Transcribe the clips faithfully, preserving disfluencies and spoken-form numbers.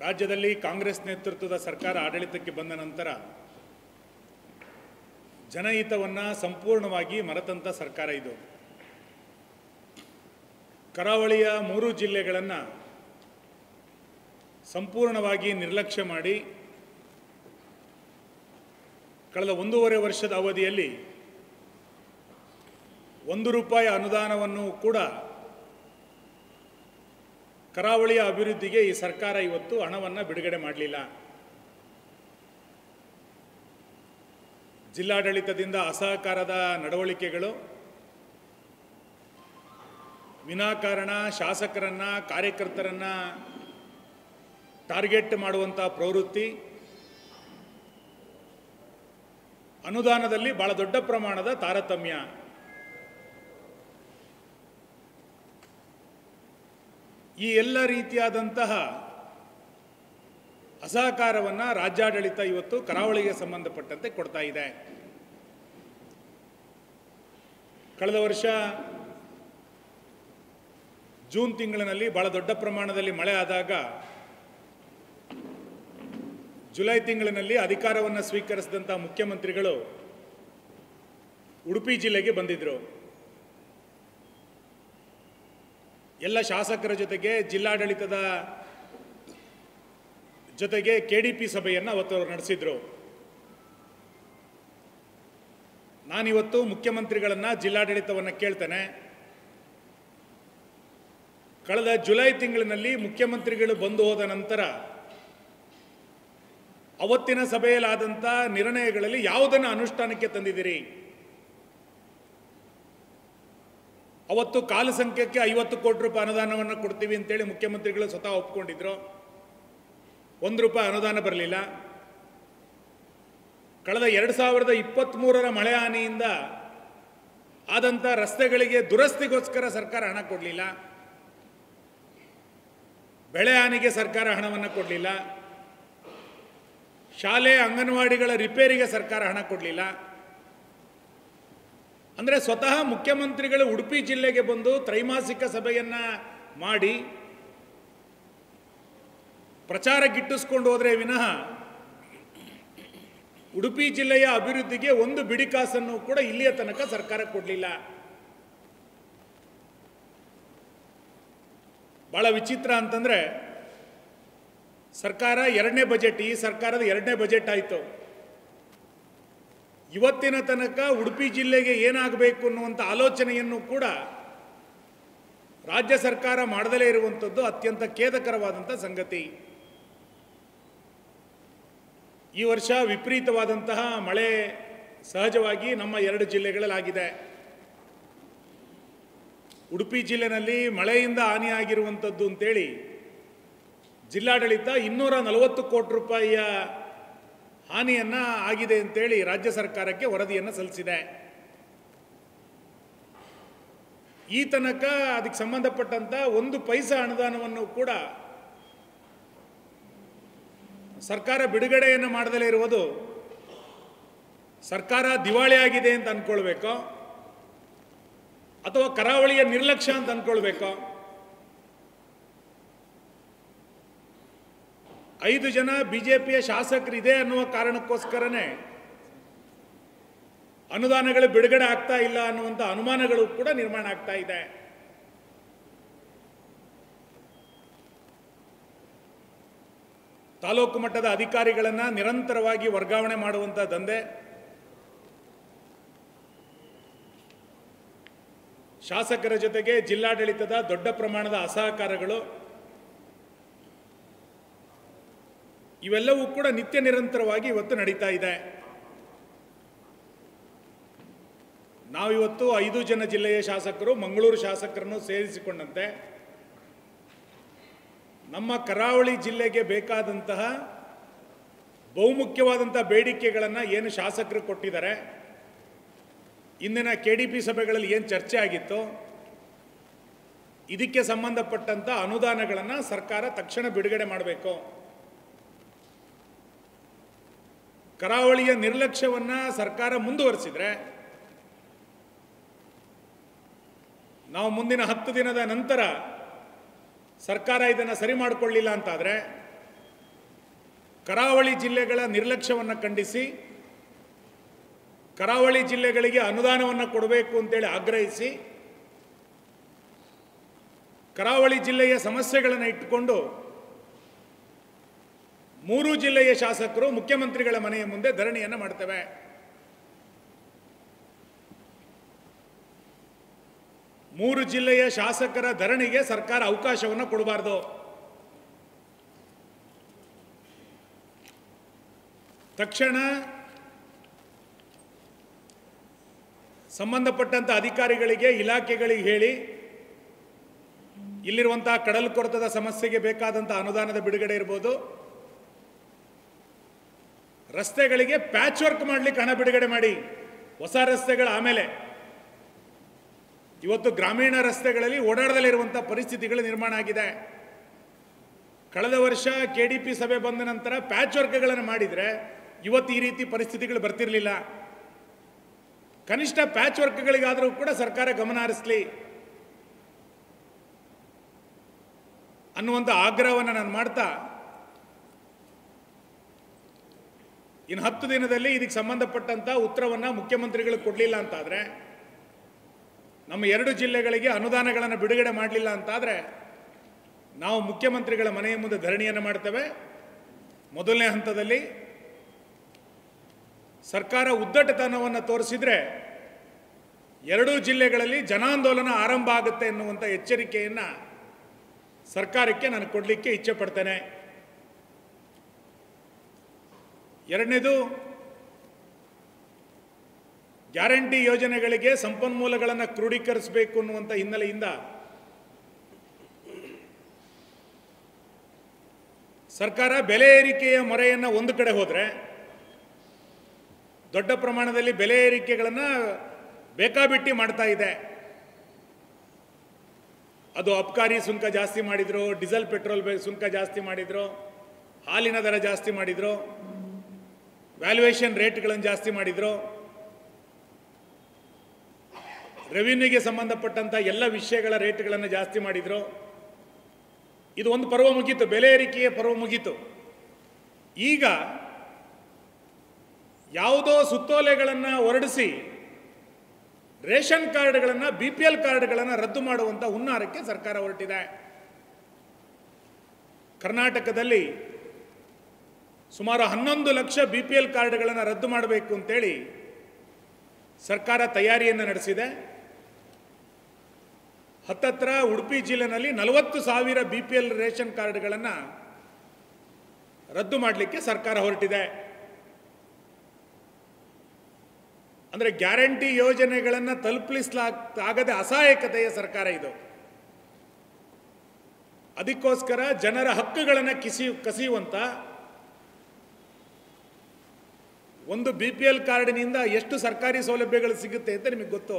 ರಾಜ್ಯದಲ್ಲಿ ಕಾಂಗ್ರೆಸ್ ನೇತೃತ್ವದ ಸರ್ಕಾರ ಆಡಳಿತಕ್ಕೆ ಬಂದ ನಂತರ ಜನಹಿತವನ್ನು ಸಂಪೂರ್ಣವಾಗಿ ಮರೆತಂಥ ಸರ್ಕಾರ ಇದು. ಕರಾವಳಿಯ ಮೂರು ಜಿಲ್ಲೆಗಳನ್ನು ಸಂಪೂರ್ಣವಾಗಿ ನಿರ್ಲಕ್ಷ್ಯ ಮಾಡಿ ಕಳೆದ ಒಂದೂವರೆ ವರ್ಷದ ಅವಧಿಯಲ್ಲಿ ಒಂದು ರೂಪಾಯಿ ಅನುದಾನವನ್ನು ಕೂಡ ಕರಾವಳಿಯ ಅಭಿವೃದ್ಧಿಗೆ ಈ ಸರ್ಕಾರ ಇವತ್ತು ಹಣವನ್ನು ಬಿಡುಗಡೆ ಮಾಡಲಿಲ್ಲ. ಜಿಲ್ಲಾಡಳಿತದಿಂದ ಅಸಹಕಾರದ ನಡವಳಿಕೆಗಳು, ವಿನಾಕಾರಣ ಶಾಸಕರನ್ನ ಕಾರ್ಯಕರ್ತರನ್ನ ಟಾರ್ಗೆಟ್ ಮಾಡುವಂಥ ಪ್ರವೃತ್ತಿ, ಅನುದಾನದಲ್ಲಿ ಬಹಳ ದೊಡ್ಡ ಪ್ರಮಾಣದ ತಾರತಮ್ಯ, ಈ ಎಲ್ಲ ರೀತಿಯಾದಂತಹ ಅಸಹಕಾರವನ್ನು ರಾಜ್ಯಾಡಳಿತ ಇವತ್ತು ಕರಾವಳಿಗೆ ಸಂಬಂಧಪಟ್ಟಂತೆ ಕೊಡ್ತಾ ಇದೆ. ಕಳೆದ ವರ್ಷ ಜೂನ್ ತಿಂಗಳಿನಲ್ಲಿ ಬಹಳ ದೊಡ್ಡ ಪ್ರಮಾಣದಲ್ಲಿ ಮಳೆ ಆದಾಗ ಜುಲೈ ತಿಂಗಳಿನಲ್ಲಿ ಅಧಿಕಾರವನ್ನು ಸ್ವೀಕರಿಸಿದಂಥ ಮುಖ್ಯಮಂತ್ರಿಗಳು ಉಡುಪಿ ಜಿಲ್ಲೆಗೆ ಬಂದಿದ್ದರು. ಎಲ್ಲ ಶಾಸಕರ ಜೊತೆಗೆ ಜಿಲ್ಲಾಡಳಿತದ ಜೊತೆಗೆ ಕೆ ಡಿ ಪಿ ಸಭೆಯನ್ನು ಅವತ್ತು ನಡೆಸಿದ್ರು. ನಾನಿವತ್ತು ಮುಖ್ಯಮಂತ್ರಿಗಳನ್ನು ಜಿಲ್ಲಾಡಳಿತವನ್ನು ಕೇಳ್ತೇನೆ, ಕಳೆದ ಜುಲೈ ತಿಂಗಳಿನಲ್ಲಿ ಮುಖ್ಯಮಂತ್ರಿಗಳು ಬಂದು ಹೋದ ನಂತರ ಅವತ್ತಿನ ಸಭೆಯಲ್ಲಾದಂಥ ನಿರ್ಣಯಗಳಲ್ಲಿ ಯಾವುದನ್ನು ಅನುಷ್ಠಾನಕ್ಕೆ ತಂದಿದ್ದೀರಿ? ಅವತ್ತು ಕಾಲು ಸಂಖ್ಯಕ್ಕೆ ಐವತ್ತು ಕೋಟಿ ರೂಪಾಯಿ ಅನುದಾನವನ್ನು ಕೊಡ್ತೀವಿ ಅಂತೇಳಿ ಮುಖ್ಯಮಂತ್ರಿಗಳು ಸ್ವತಃ ಒಪ್ಕೊಂಡಿದ್ರು. ಒಂದು ರೂಪಾಯಿ ಅನುದಾನ ಬರಲಿಲ್ಲ. ಕಳೆದ ಎರಡು ಸಾವಿರದ ಇಪ್ಪತ್ತ್ಮೂರರ ಮಳೆ ಹಾನಿಯಿಂದ ಆದಂಥ ರಸ್ತೆಗಳಿಗೆ ದುರಸ್ತಿಗೋಸ್ಕರ ಸರ್ಕಾರ ಹಣ ಕೊಡಲಿಲ್ಲ. ಬೆಳೆ ಹಾನಿಗೆ ಸರ್ಕಾರ ಹಣವನ್ನು ಕೊಡಲಿಲ್ಲ. ಶಾಲೆ ಅಂಗನವಾಡಿಗಳ ರಿಪೇರಿಗೆ ಸರ್ಕಾರ ಹಣ ಕೊಡಲಿಲ್ಲ. ಅಂದರೆ ಸ್ವತಃ ಮುಖ್ಯಮಂತ್ರಿಗಳು ಉಡುಪಿ ಜಿಲ್ಲೆಗೆ ಬಂದು ತ್ರೈಮಾಸಿಕ ಸಭೆಯನ್ನು ಮಾಡಿ ಪ್ರಚಾರ ಗಿಟ್ಟಿಸ್ಕೊಂಡು ಹೋದರೆ ವಿನಃ ಉಡುಪಿ ಜಿಲ್ಲೆಯ ಅಭಿವೃದ್ಧಿಗೆ ಒಂದು ಬಿಡಿಕಾಸನ್ನು ಕೂಡ ಇಲ್ಲಿಯ ತನಕ ಸರ್ಕಾರ ಕೊಡಲಿಲ್ಲ. ಬಹಳ ವಿಚಿತ್ರ ಅಂತಂದರೆ, ಸರ್ಕಾರ ಎರಡನೇ ಬಜೆಟ್, ಈ ಸರ್ಕಾರದ ಎರಡನೇ ಬಜೆಟ್ ಆಯಿತು. ಇವತ್ತಿನ ತನಕ ಉಡುಪಿ ಜಿಲ್ಲೆಗೆ ಏನಾಗಬೇಕು ಅನ್ನುವಂಥ ಆಲೋಚನೆಯನ್ನು ಕೂಡ ರಾಜ್ಯ ಸರ್ಕಾರ ಮಾಡದಲೇ ಇರುವಂಥದ್ದು ಅತ್ಯಂತ ಖೇದಕರವಾದಂಥ ಸಂಗತಿ. ಈ ವರ್ಷ ವಿಪರೀತವಾದಂತಹ ಮಳೆ ಸಹಜವಾಗಿ ನಮ್ಮ ಎರಡು ಜಿಲ್ಲೆಗಳಲ್ಲಾಗಿದೆ. ಉಡುಪಿ ಜಿಲ್ಲೆನಲ್ಲಿ ಮಳೆಯಿಂದ ಹಾನಿಯಾಗಿರುವಂಥದ್ದು ಅಂತೇಳಿ ಜಿಲ್ಲಾಡಳಿತ ಇನ್ನೂರ ನಲವತ್ತು ಕೋಟಿ ರೂಪಾಯಿಯ ಹಾನಿಯನ್ನು ಆಗಿದೆ ಅಂತೇಳಿ ರಾಜ್ಯ ಸರ್ಕಾರಕ್ಕೆ ವರದಿಯನ್ನು ಸಲ್ಲಿಸಿದೆ. ಈ ತನಕ ಅದಕ್ಕೆ ಸಂಬಂಧಪಟ್ಟಂಥ ಒಂದು ಪೈಸಾ ಅನುದಾನವನ್ನು ಕೂಡ ಸರ್ಕಾರ ಬಿಡುಗಡೆಯನ್ನು ಮಾಡದಲೇ ಇರುವುದು ಸರ್ಕಾರ ದಿವಾಳಿಯಾಗಿದೆ ಅಂತ ಅಂದ್ಕೊಳ್ಬೇಕೋ ಅಥವಾ ಕರಾವಳಿಯ ನಿರ್ಲಕ್ಷ್ಯ ಅಂತ ಅಂದ್ಕೊಳ್ಬೇಕೋ? ಐದು ಜನ ಬಿಜೆಪಿಯ ಶಾಸಕರಿದೆ ಅನ್ನುವ ಕಾರಣಕ್ಕೋಸ್ಕರನೇ ಅನುದಾನಗಳು ಬಿಡುಗಡೆ ಆಗ್ತಾ ಇಲ್ಲ ಅನ್ನುವಂಥ ಅನುಮಾನಗಳು ಕೂಡ ನಿರ್ಮಾಣ ಆಗ್ತಾ ಇದೆ. ತಾಲೂಕು ಮಟ್ಟದ ಅಧಿಕಾರಿಗಳನ್ನು ನಿರಂತರವಾಗಿ ವರ್ಗಾವಣೆ ಮಾಡುವಂಥ ದಂಧೆ, ಶಾಸಕರ ಜೊತೆಗೆ ಜಿಲ್ಲಾಡಳಿತದ ದೊಡ್ಡ ಪ್ರಮಾಣದ ಅಸಹಕಾರಗಳು, ಇವೆಲ್ಲವೂ ಕೂಡ ನಿತ್ಯ ನಿರಂತರವಾಗಿ ಇವತ್ತು ನಡೀತಾ ಇದೆ. ನಾವಿವತ್ತು ಐದು ಜನ ಜಿಲ್ಲೆಯ ಶಾಸಕರು, ಮಂಗಳೂರು ಶಾಸಕರನ್ನು ಸೇರಿಸಿಕೊಂಡಂತೆ ನಮ್ಮ ಕರಾವಳಿ ಜಿಲ್ಲೆಗೆ ಬೇಕಾದಂತಹ ಬಹುಮುಖ್ಯವಾದಂಥ ಬೇಡಿಕೆಗಳನ್ನು ಏನು ಶಾಸಕರು ಕೊಟ್ಟಿದ್ದಾರೆ, ಇಂದಿನ ಕೆ ಡಿ ಪಿ ಸಭೆಗಳಲ್ಲಿ ಏನು ಚರ್ಚೆ ಆಗಿತ್ತು, ಇದಕ್ಕೆ ಸಂಬಂಧಪಟ್ಟಂಥ ಅನುದಾನಗಳನ್ನು ಸರ್ಕಾರ ತಕ್ಷಣ ಬಿಡುಗಡೆ ಮಾಡಬೇಕು. ಕರಾವಳಿಯ ನಿರ್ಲಕ್ಷ್ಯವನ್ನು ಸರ್ಕಾರ ಮುಂದುವರಿಸಿದರೆ ನಾವು ಮುಂದಿನ ಹತ್ತು ದಿನದ ನಂತರ ಸರ್ಕಾರ ಇದನ್ನು ಸರಿ ಮಾಡಿಕೊಳ್ಳಿಲ್ಲ ಅಂತಾದರೆ ಕರಾವಳಿ ಜಿಲ್ಲೆಗಳ ನಿರ್ಲಕ್ಷ್ಯವನ್ನು ಖಂಡಿಸಿ ಕರಾವಳಿ ಜಿಲ್ಲೆಗಳಿಗೆ ಅನುದಾನವನ್ನು ಕೊಡಬೇಕು ಅಂತೇಳಿ ಆಗ್ರಹಿಸಿ ಕರಾವಳಿ ಜಿಲ್ಲೆಯ ಸಮಸ್ಯೆಗಳನ್ನು ಇಟ್ಟುಕೊಂಡು ಮೂರು ಜಿಲ್ಲೆಯ ಶಾಸಕರು ಮುಖ್ಯಮಂತ್ರಿಗಳ ಮನೆಯ ಮುಂದೆ ಧರಣಿಯನ್ನು ಮಾಡ್ತೇವೆ. ಮೂರು ಜಿಲ್ಲೆಯ ಶಾಸಕರ ಧರಣಿಗೆ ಸರ್ಕಾರ ಅವಕಾಶವನ್ನು ಕೊಡಬಾರದು. ತಕ್ಷಣ ಸಂಬಂಧಪಟ್ಟಂತ ಅಧಿಕಾರಿಗಳಿಗೆ, ಇಲಾಖೆಗಳಿಗೆ ಹೇಳಿ ಇಲ್ಲಿರುವಂತಹ ಕಡಲು ಕೊರೆತದ ಸಮಸ್ಯೆಗೆ ಬೇಕಾದಂಥ ಅನುದಾನದ ಬಿಡುಗಡೆ ಇರ್ಬೋದು, ರಸ್ತೆಗಳಿಗೆ ಪ್ಯಾಚ್ ವರ್ಕ್ ಮಾಡಲಿಕ್ಕೆ ಹಣ ಬಿಡುಗಡೆ ಮಾಡಿ. ಹೊಸ ರಸ್ತೆಗಳ ಆಮೇಲೆ ಇವತ್ತು ಗ್ರಾಮೀಣ ರಸ್ತೆಗಳಲ್ಲಿ ಓಡಾಡದಲ್ಲಿರುವಂಥ ಪರಿಸ್ಥಿತಿಗಳು ನಿರ್ಮಾಣ ಆಗಿದೆ. ಕಳೆದ ವರ್ಷ ಕೆ ಡಿ ಪಿ ಸಭೆ ಬಂದ ನಂತರ ಪ್ಯಾಚ್ ವರ್ಕ್ಗಳನ್ನು ಮಾಡಿದರೆ ಇವತ್ತು ಈ ರೀತಿ ಪರಿಸ್ಥಿತಿಗಳು ಬರ್ತಿರಲಿಲ್ಲ. ಕನಿಷ್ಠ ಪ್ಯಾಚ್ ವರ್ಕ್ಗಳಿಗಾದರೂ ಕೂಡ ಸರ್ಕಾರ ಗಮನ ಹರಿಸಲಿ ಅನ್ನುವಂಥ ಆಗ್ರಹವನ್ನು ನಾನು ಮಾಡ್ತಾ, ಇನ್ನು ಹತ್ತು ದಿನದಲ್ಲಿ ಇದಕ್ಕೆ ಸಂಬಂಧಪಟ್ಟಂಥ ಉತ್ತರವನ್ನು ಮುಖ್ಯಮಂತ್ರಿಗಳು ಕೊಡಲಿಲ್ಲ ಅಂತಾದರೆ, ನಮ್ಮ ಎರಡು ಜಿಲ್ಲೆಗಳಿಗೆ ಅನುದಾನಗಳನ್ನು ಬಿಡುಗಡೆ ಮಾಡಲಿಲ್ಲ ಅಂತಾದರೆ ನಾವು ಮುಖ್ಯಮಂತ್ರಿಗಳ ಮನೆಯ ಮುಂದೆ ಧರಣಿಯನ್ನು ಮಾಡ್ತೇವೆ. ಮೊದಲನೇ ಹಂತದಲ್ಲಿ ಸರ್ಕಾರ ಉದ್ದಟತನವನ್ನು ತೋರಿಸಿದರೆ ಎರಡೂ ಜಿಲ್ಲೆಗಳಲ್ಲಿ ಜನಾಂದೋಲನ ಆರಂಭ ಆಗುತ್ತೆ ಎನ್ನುವಂಥ ಎಚ್ಚರಿಕೆಯನ್ನು ಸರ್ಕಾರಕ್ಕೆ ನಾನು ಕೊಡಲಿಕ್ಕೆ ಇಚ್ಛೆ ಪಡ್ತೇನೆ. ಎರಡನೇದು, ಗ್ಯಾರಂಟಿ ಯೋಜನೆಗಳಿಗೆ ಸಂಪನ್ಮೂಲಗಳನ್ನು ಕ್ರೋಢೀಕರಿಸಬೇಕು ಅನ್ನುವಂಥ ಹಿನ್ನೆಲೆಯಿಂದ ಸರ್ಕಾರ ಬೆಲೆ ಏರಿಕೆಯ ಮೊರೆಯನ್ನು ಒಂದು ಕಡೆ ಹೋದರೆ, ದೊಡ್ಡ ಪ್ರಮಾಣದಲ್ಲಿ ಬೆಲೆ ಏರಿಕೆಗಳನ್ನು ಬೇಕಾಬಿಟ್ಟಿ ಮಾಡ್ತಾ ಇದೆ. ಅದು ಅಬ್ಕಾರಿ ಸುಂಕ ಜಾಸ್ತಿ ಮಾಡಿದ್ರು, ಡೀಸೆಲ್ ಪೆಟ್ರೋಲ್ ಸುಂಕ ಜಾಸ್ತಿ ಮಾಡಿದ್ರು, ಹಾಲಿನ ದರ ಜಾಸ್ತಿ ಮಾಡಿದ್ರು, ವ್ಯಾಲ್ಯೂಯೇಷನ್ ರೇಟ್ಗಳನ್ನು ಜಾಸ್ತಿ ಮಾಡಿದ್ರು, ರೆವಿನ್ಯೂಗೆ ಸಂಬಂಧಪಟ್ಟಂಥ ಎಲ್ಲ ವಿಷಯಗಳ ರೇಟ್ಗಳನ್ನು ಜಾಸ್ತಿ ಮಾಡಿದ್ರು. ಇದು ಒಂದು ಪರ್ವ ಮುಗೀತು, ಬೆಲೆ ಏರಿಕೆಯ ಪರ್ವ ಮುಗೀತು. ಈಗ ಯಾವುದೋ ಸುತ್ತೋಲೆಗಳನ್ನು ಹೊರಡಿಸಿ ರೇಷನ್ ಕಾರ್ಡ್ಗಳನ್ನು, ಬಿ ಪಿ ಎಲ್ ಕಾರ್ಡ್ಗಳನ್ನು ರದ್ದು ಮಾಡುವಂಥ ಹುನ್ನಾರಕ್ಕೆ ಸರ್ಕಾರ ಹೊರಟಿದೆ. ಕರ್ನಾಟಕದಲ್ಲಿ ಸುಮಾರು ಹನ್ನೊಂದು ಲಕ್ಷ ಬಿ ಪಿ ಎಲ್ ಕಾರ್ಡ್ಗಳನ್ನು ರದ್ದು ಮಾಡಬೇಕು ಅಂತೇಳಿ ಸರ್ಕಾರ ತಯಾರಿಯನ್ನು ನಡೆಸಿದೆ. ಹತ್ತತ್ರ ಉಡುಪಿ ಜಿಲ್ಲೆನಲ್ಲಿ ನಲವತ್ತು ಸಾವಿರ ಬಿ ಪಿ ಎಲ್ ರೇಷನ್ ಕಾರ್ಡ್ಗಳನ್ನು ರದ್ದು ಮಾಡಲಿಕ್ಕೆ ಸರ್ಕಾರ ಹೊರಟಿದೆ. ಅಂದರೆ ಗ್ಯಾರಂಟಿ ಯೋಜನೆಗಳನ್ನು ತಲುಪಿಸಲಾಗದೆ ಅಸಹಾಯಕತೆಯ ಸರ್ಕಾರ ಇದು. ಅದಕ್ಕೋಸ್ಕರ ಜನರ ಹಕ್ಕುಗಳನ್ನು ಕಿಸಿ ಕಸಿಯುವಂಥ ಒಂದು ಬಿ ಪಿ ಎಲ್ ಕಾರ್ಡಿನಿಂದ ಎಷ್ಟು ಸರ್ಕಾರಿ ಸೌಲಭ್ಯಗಳು ಸಿಗುತ್ತೆ ಅಂತ ನಿಮಗೆ ಗೊತ್ತು.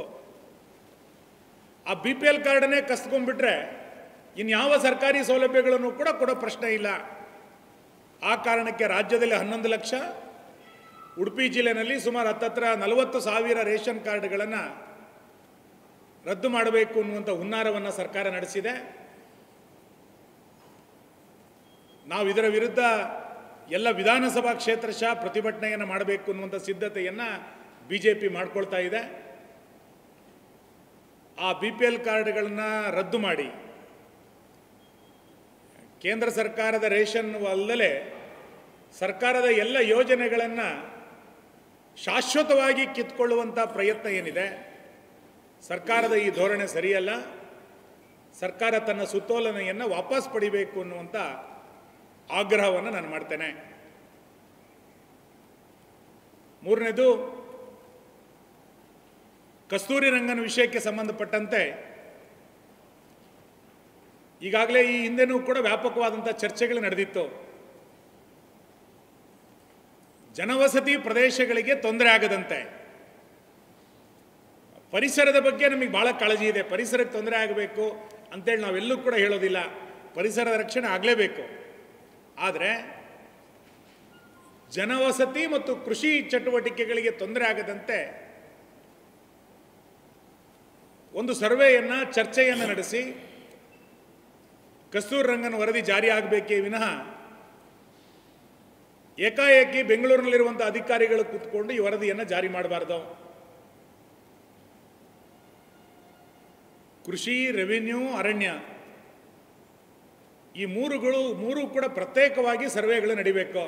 ಆ ಬಿ ಪಿ ಎಲ್ ಕಾರ್ಡನ್ನೇ ಕಸ್ಕೊಂಡ್ಬಿಟ್ರೆ ಇನ್ಯಾವ ಸರ್ಕಾರಿ ಸೌಲಭ್ಯಗಳನ್ನು ಕೂಡ ಕೊಡೋ ಪ್ರಶ್ನೆ ಇಲ್ಲ. ಆ ಕಾರಣಕ್ಕೆ ರಾಜ್ಯದಲ್ಲಿ ಹನ್ನೊಂದು ಲಕ್ಷ, ಉಡುಪಿ ಜಿಲ್ಲೆಯಲ್ಲಿ ಸುಮಾರು ಹತ್ತತ್ರ ನಲವತ್ತು ಸಾವಿರ ರೇಷನ್ ಕಾರ್ಡ್ಗಳನ್ನು ರದ್ದು ಮಾಡಬೇಕು ಅನ್ನುವಂಥ ಹುನ್ನಾರವನ್ನು ಸರ್ಕಾರ ನಡೆಸಿದೆ. ನಾವು ಇದರ ವಿರುದ್ಧ ಎಲ್ಲ ವಿಧಾನಸಭಾ ಕ್ಷೇತ್ರಶಃ ಪ್ರತಿಭಟನೆಯನ್ನು ಮಾಡಬೇಕು ಅನ್ನುವಂಥ ಸಿದ್ಧತೆಯನ್ನು ಬಿ ಜೆ ಪಿ ಮಾಡಿಕೊಳ್ತಾ ಇದೆ. ಆ ಬಿ ಪಿ ಎಲ್ ಕಾರ್ಡ್ಗಳನ್ನು ರದ್ದು ಮಾಡಿ ಕೇಂದ್ರ ಸರ್ಕಾರದ ರೇಷನ್ ಅಲ್ಲದೆ ಸರ್ಕಾರದ ಎಲ್ಲ ಯೋಜನೆಗಳನ್ನು ಶಾಶ್ವತವಾಗಿ ಕಿತ್ಕೊಳ್ಳುವಂಥ ಪ್ರಯತ್ನ ಏನಿದೆ, ಸರ್ಕಾರದ ಈ ಧೋರಣೆ ಸರಿಯಲ್ಲ. ಸರ್ಕಾರ ತನ್ನ ಸುತ್ತೋಲನೆಯನ್ನು ವಾಪಸ್ ಪಡಿಬೇಕು ಅನ್ನುವಂಥ ಆಗ್ರಹವನ್ನು ನಾನು ಮಾಡ್ತೇನೆ. ಮೂರನೇದು, ಕಸ್ತೂರಿ ರಂಗನ್ ವಿಷಯಕ್ಕೆ ಸಂಬಂಧಪಟ್ಟಂತೆ ಈಗಾಗಲೇ ಈ ಹಿಂದೆನೂ ಕೂಡ ವ್ಯಾಪಕವಾದಂಥ ಚರ್ಚೆಗಳು ನಡೆದಿತ್ತು. ಜನವಸತಿ ಪ್ರದೇಶಗಳಿಗೆ ತೊಂದರೆ ಆಗದಂತೆ, ಪರಿಸರದ ಬಗ್ಗೆ ನಮಗೆ ಭಾಳ ಕಾಳಜಿ ಇದೆ. ಪರಿಸರಕ್ಕೆ ತೊಂದರೆ ಆಗಬೇಕು ಅಂತೇಳಿ ನಾವೆಲ್ಲೂ ಕೂಡ ಹೇಳೋದಿಲ್ಲ. ಪರಿಸರದ ರಕ್ಷಣೆ ಆಗಲೇಬೇಕು. ಆದರೆ ಜನವಸತಿ ಮತ್ತು ಕೃಷಿ ಚಟುವಟಿಕೆಗಳಿಗೆ ತೊಂದರೆ ಆಗದಂತೆ ಒಂದು ಸರ್ವೆಯನ್ನು, ಚರ್ಚೆಯನ್ನು ನಡೆಸಿ ಕಸ್ತೂರಿ ರಂಗನ್ ವರದಿ ಜಾರಿ ಆಗಬೇಕೇ ವಿನಃ ಏಕಾಏಕಿ ಬೆಂಗಳೂರಿನಲ್ಲಿರುವಂಥ ಅಧಿಕಾರಿಗಳು ಕೂತ್ಕೊಂಡು ಈ ವರದಿಯನ್ನು ಜಾರಿ ಮಾಡಬಾರ್ದು. ಕೃಷಿ, ರೆವಿನ್ಯೂ, ಅರಣ್ಯ ಈ ಮೂರುಗಳು ಮೂರು ಕೂಡ ಪ್ರತ್ಯೇಕವಾಗಿ ಸರ್ವೆಗಳು ನಡಿಬೇಕು.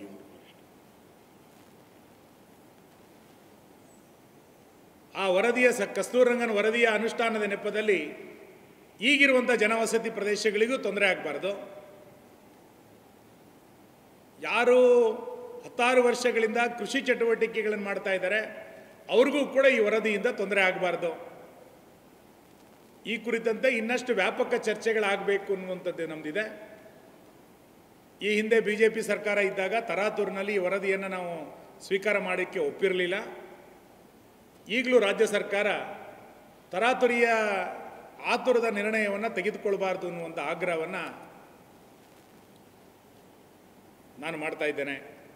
ಆ ವರದಿಯ ಸ ಕಸ್ತೂರಿರಂಗನ್ ವರದಿಯ ಅನುಷ್ಠಾನದ ನೆಪದಲ್ಲಿ ಈಗಿರುವಂಥ ಜನವಸತಿ ಪ್ರದೇಶಗಳಿಗೂ ತೊಂದರೆ ಆಗಬಾರ್ದು. ಯಾರು ಹತ್ತಾರು ವರ್ಷಗಳಿಂದ ಕೃಷಿ ಚಟುವಟಿಕೆಗಳನ್ನು ಮಾಡ್ತಾ ಇದ್ದಾರೆ ಅವ್ರಿಗೂ ಕೂಡ ಈ ವರದಿಯಿಂದ ತೊಂದರೆ ಆಗಬಾರ್ದು. ಈ ಕುರಿತಂತೆ ಇನ್ನಷ್ಟು ವ್ಯಾಪಕ ಚರ್ಚೆಗಳಾಗಬೇಕು ಅನ್ನುವಂಥದ್ದು ನಮ್ಮದಿದೆ. ಈ ಹಿಂದೆ ಬಿ ಜೆ ಪಿ ಸರ್ಕಾರ ಇದ್ದಾಗ ತರಾತುರಿನಲ್ಲಿ ಈ ವರದಿಯನ್ನು ನಾವು ಸ್ವೀಕಾರ ಮಾಡೋಕ್ಕೆ ಒಪ್ಪಿರಲಿಲ್ಲ. ಈಗಲೂ ರಾಜ್ಯ ಸರ್ಕಾರ ತರಾತುರಿಯ ಆತುರದ ನಿರ್ಣಯವನ್ನು ತೆಗೆದುಕೊಳ್ಬಾರ್ದು ಅನ್ನುವಂಥ ಆಗ್ರಹವನ್ನು ನಾನು ಮಾಡ್ತಾ ಇದ್ದೇನೆ.